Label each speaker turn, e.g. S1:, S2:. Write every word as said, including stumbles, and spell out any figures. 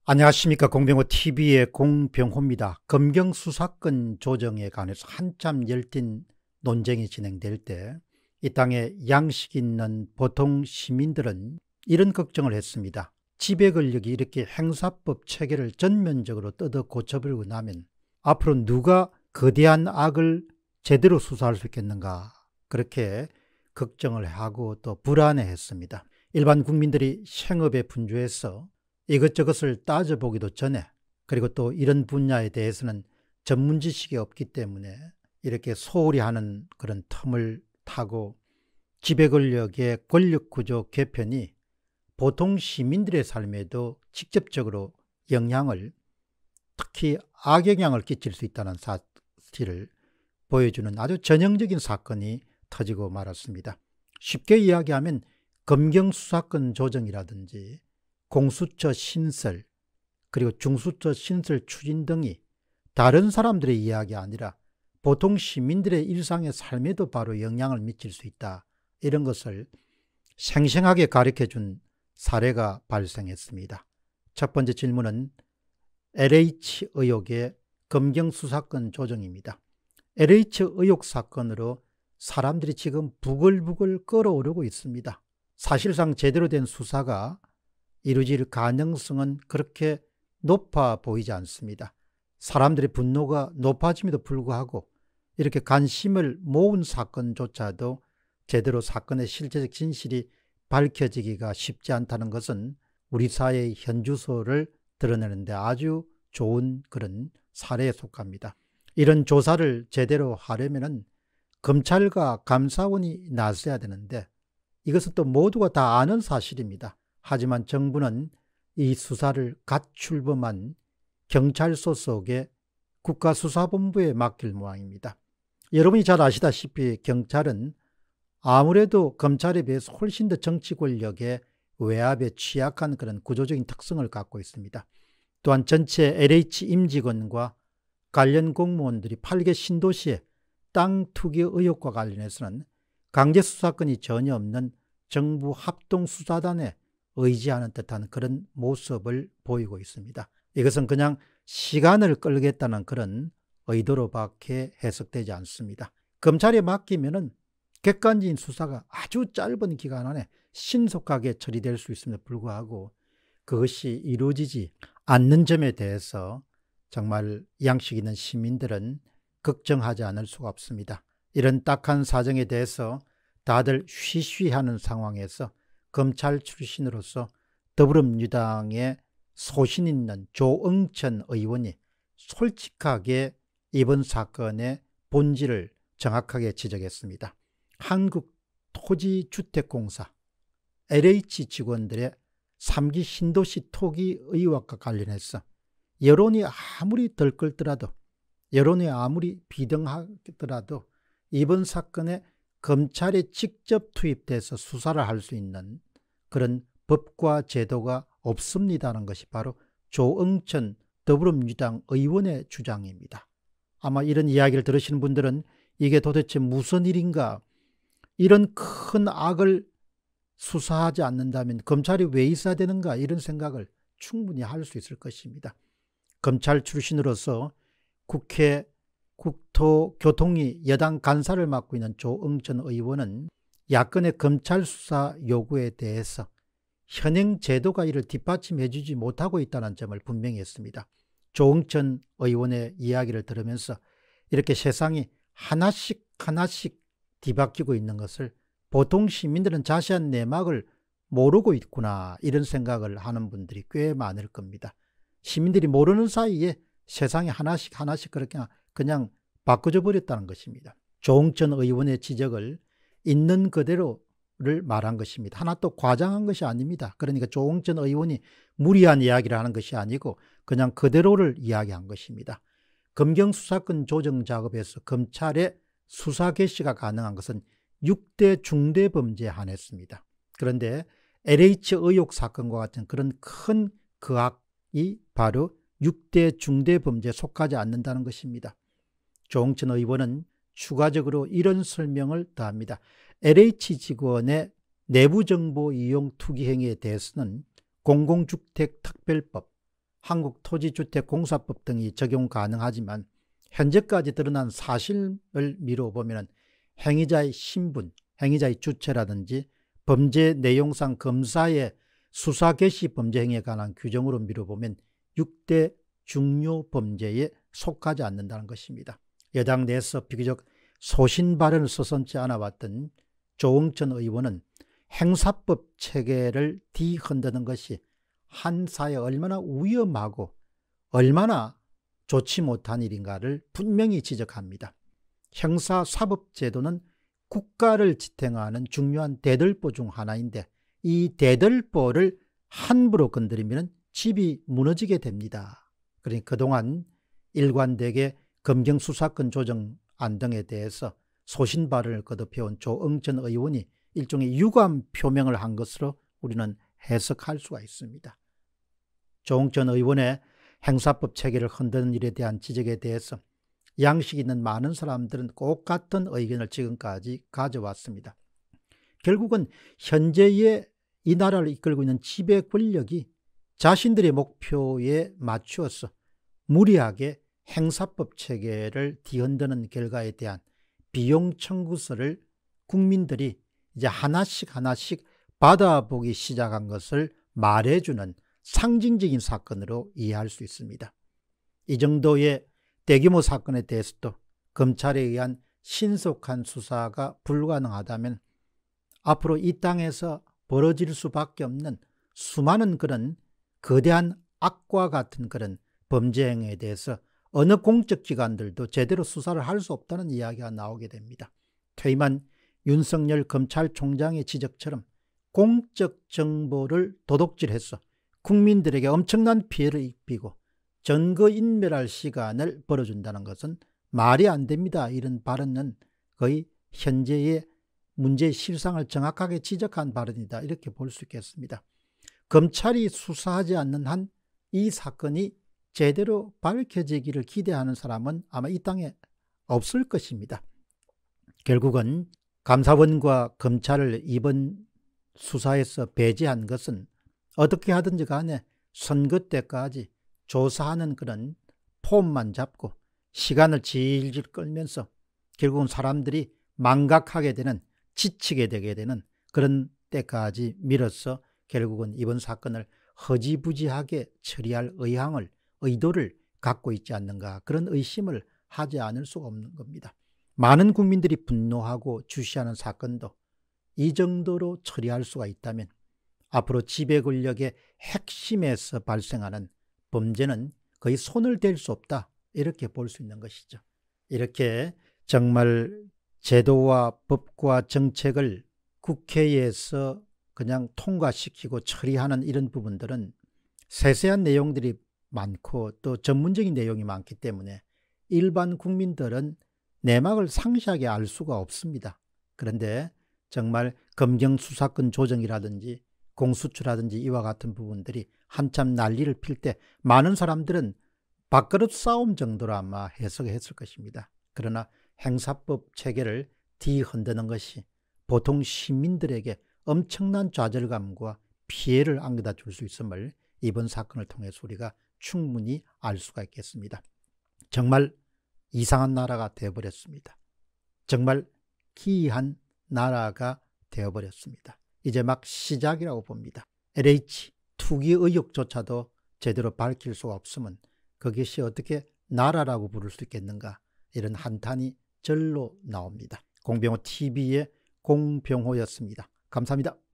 S1: 안녕하십니까. 공병호티비의 공병호입니다. 검경수 사건 조정에 관해서 한참 열띤 논쟁이 진행될 때 이 땅에 양식 있는 보통 시민들은 이런 걱정을 했습니다. 지배 권력이 이렇게 행사법 체계를 전면적으로 뜯어 고쳐버리고 나면 앞으로 누가 거대한 악을 제대로 수사할 수 있겠는가, 그렇게 걱정을 하고 또 불안해했습니다. 일반 국민들이 생업에 분주해서 이것저것을 따져보기도 전에, 그리고 또 이런 분야에 대해서는 전문 지식이 없기 때문에 이렇게 소홀히 하는 그런 틈을 타고 지배 권력의 권력 구조 개편이 보통 시민들의 삶에도 직접적으로 영향을, 특히 악영향을 끼칠 수 있다는 사실을 보여주는 아주 전형적인 사건이 터지고 말았습니다. 쉽게 이야기하면 검경수사권 조정이라든지 공수처 신설, 그리고 중수처 신설 추진 등이 다른 사람들의 이야기가 아니라 보통 시민들의 일상의 삶에도 바로 영향을 미칠 수 있다, 이런 것을 생생하게 가르쳐준 사례가 발생했습니다. 첫 번째 질문은 엘에이치 의혹의 검경수사권 조정입니다. 엘에이치 의혹 사건으로 사람들이 지금 부글부글 끓어오르고 있습니다. 사실상 제대로 된 수사가 이루어질 가능성은 그렇게 높아 보이지 않습니다. 사람들의 분노가 높아짐에도 불구하고 이렇게 관심을 모은 사건조차도 제대로 사건의 실제적 진실이 밝혀지기가 쉽지 않다는 것은 우리 사회의 현주소를 드러내는데 아주 좋은 그런 사례에 속합니다. 이런 조사를 제대로 하려면 검찰과 감사원이 나서야 되는데 이것은 또 모두가 다 아는 사실입니다. 하지만 정부는 이 수사를 갓 출범한 경찰 소속의 국가수사본부에 맡길 모양입니다. 여러분이 잘 아시다시피 경찰은 아무래도 검찰에 비해서 훨씬 더 정치 권력의 외압에 취약한 그런 구조적인 특성을 갖고 있습니다. 또한 전체 엘에이치 임직원과 관련 공무원들이 팔 개 신도시의 땅 투기 의혹과 관련해서는 강제수사권이 전혀 없는 정부 합동수사단에 의지하는 듯한 그런 모습을 보이고 있습니다. 이것은 그냥 시간을 끌겠다는 그런 의도로밖에 해석되지 않습니다. 검찰에 맡기면은 객관적인 수사가 아주 짧은 기간 안에 신속하게 처리될 수 있음에도 불구하고 그것이 이루어지지 않는 점에 대해서 정말 양식 있는 시민들은 걱정하지 않을 수가 없습니다. 이런 딱한 사정에 대해서 다들 쉬쉬하는 상황에서 검찰 출신으로서 더불어민주당의 소신 있는 조응천 의원이 솔직하게 이번 사건의 본질을 정확하게 지적했습니다. 한국토지주택공사 엘에이치 직원들의 삼 기 신도시 토기 의혹과 관련해서 여론이 아무리 들끓더라도, 여론이 아무리 비등하더라도 이번 사건에 검찰에 직접 투입돼서 수사를 할 수 있는 그런 법과 제도가 없습니다는 것이 바로 조응천 더불어민주당 의원의 주장입니다. 아마 이런 이야기를 들으시는 분들은 이게 도대체 무슨 일인가, 이런 큰 악을 수사하지 않는다면 검찰이 왜 있어야 되는가, 이런 생각을 충분히 할 수 있을 것입니다. 검찰 출신으로서 국회 국토교통위 여당 간사를 맡고 있는 조응천 의원은 야권의 검찰 수사 요구에 대해서 현행 제도가 이를 뒷받침해 주지 못하고 있다는 점을 분명히 했습니다. 조응천 의원의 이야기를 들으면서 이렇게 세상이 하나씩 하나씩 뒤바뀌고 있는 것을 보통 시민들은 자세한 내막을 모르고 있구나, 이런 생각을 하는 분들이 꽤 많을 겁니다. 시민들이 모르는 사이에 세상이 하나씩 하나씩 그렇게 그냥 바꿔줘 버렸다는 것입니다. 조응천 의원의 지적을 있는 그대로를 말한 것입니다. 하나도 과장한 것이 아닙니다. 그러니까 조응천 의원이 무리한 이야기를 하는 것이 아니고 그냥 그대로를 이야기한 것입니다. 검경수사권 조정 작업에서 검찰의 수사 개시가 가능한 것은 육 대 중대범죄에 한했습니다. 그런데 엘에이치 의혹 사건과 같은 그런 큰 그악이 바로 육 대 중대범죄에 속하지 않는다는 것입니다. 조응천 의원은 추가적으로 이런 설명을 더합니다. 엘에이치 직원의 내부정보 이용 투기 행위에 대해서는 공공주택특별법, 한국토지주택공사법 등이 적용 가능하지만 현재까지 드러난 사실을 미뤄보면 행위자의 신분, 행위자의 주체라든지 범죄 내용상 검사의 수사 개시 범죄 행위에 관한 규정으로 미뤄보면 육 대 중요 범죄에 속하지 않는다는 것입니다. 여당 내에서 비교적 소신 발언을 서슴지 않아왔던 조응천 의원은 행사법 체계를 뒤흔드는 것이 한 사회에 얼마나 위험하고 얼마나 좋지 못한 일인가를 분명히 지적합니다. 형사사법제도는 국가를 지탱하는 중요한 대들보 중 하나인데 이 대들보를 함부로 건드리면 집이 무너지게 됩니다. 그러니 그동안 일관되게 검경수사권 조정안 등에 대해서 소신 발언을 거듭해온 조응천 의원이 일종의 유감 표명을 한 것으로 우리는 해석할 수가 있습니다. 조응천 의원의 행사법 체계를 흔드는 일에 대한 지적에 대해서 양식 있는 많은 사람들은 꼭 같은 의견을 지금까지 가져왔습니다. 결국은 현재의 이 나라를 이끌고 있는 지배 권력이 자신들의 목표에 맞추어서 무리하게 행사법 체계를 뒤흔드는 결과에 대한 비용 청구서를 국민들이 이제 하나씩 하나씩 받아보기 시작한 것을 말해주는 상징적인 사건으로 이해할 수 있습니다. 이 정도의 대규모 사건에 대해서도 검찰에 의한 신속한 수사가 불가능하다면 앞으로 이 땅에서 벌어질 수밖에 없는 수많은 그런 거대한 악과 같은 그런 범죄 행위에 대해서 어느 공적 기관들도 제대로 수사를 할 수 없다는 이야기가 나오게 됩니다. 퇴임한 윤석열 검찰총장의 지적처럼 공적 정보를 도둑질해서 국민들에게 엄청난 피해를 입히고 증거인멸할 시간을 벌어준다는 것은 말이 안 됩니다. 이런 발언은 거의 현재의 문제의 실상을 정확하게 지적한 발언이다. 이렇게 볼 수 있겠습니다. 검찰이 수사하지 않는 한 이 사건이 제대로 밝혀지기를 기대하는 사람은 아마 이 땅에 없을 것입니다. 결국은 감사원과 검찰을 이번 수사에서 배제한 것은 어떻게 하든지 간에 선거 때까지 조사하는 그런 폼만 잡고 시간을 질질 끌면서 결국은 사람들이 망각하게 되는, 지치게 되게 되는 그런 때까지 밀어서 결국은 이번 사건을 허지부지하게 처리할 의향을, 의도를 갖고 있지 않는가, 그런 의심을 하지 않을 수가 없는 겁니다. 많은 국민들이 분노하고 주시하는 사건도 이 정도로 처리할 수가 있다면 앞으로 지배 권력의 핵심에서 발생하는 범죄는 거의 손을 댈 수 없다, 이렇게 볼 수 있는 것이죠. 이렇게 정말 제도와 법과 정책을 국회에서 그냥 통과시키고 처리하는 이런 부분들은 세세한 내용들이 많고 또 전문적인 내용이 많기 때문에 일반 국민들은 내막을 상세하게 알 수가 없습니다. 그런데 정말 검경수사권 조정이라든지 공수처라든지 이와 같은 부분들이 한참 난리를 필 때 많은 사람들은 밥그릇 싸움 정도로 아마 해석했을 것입니다. 그러나 행사법 체계를 뒤흔드는 것이 보통 시민들에게 엄청난 좌절감과 피해를 안겨다 줄 수 있음을 이번 사건을 통해서 우리가 충분히 알 수가 있겠습니다. 정말 이상한 나라가 되어버렸습니다. 정말 기이한 나라가 되어버렸습니다. 이제 막 시작이라고 봅니다. 엘에이치 투기 의혹조차도 제대로 밝힐 수가 없으면 그것이 어떻게 나라라고 부를 수 있겠는가, 이런 한탄이 절로 나옵니다. 공병호 티비의 공병호였습니다. 감사합니다.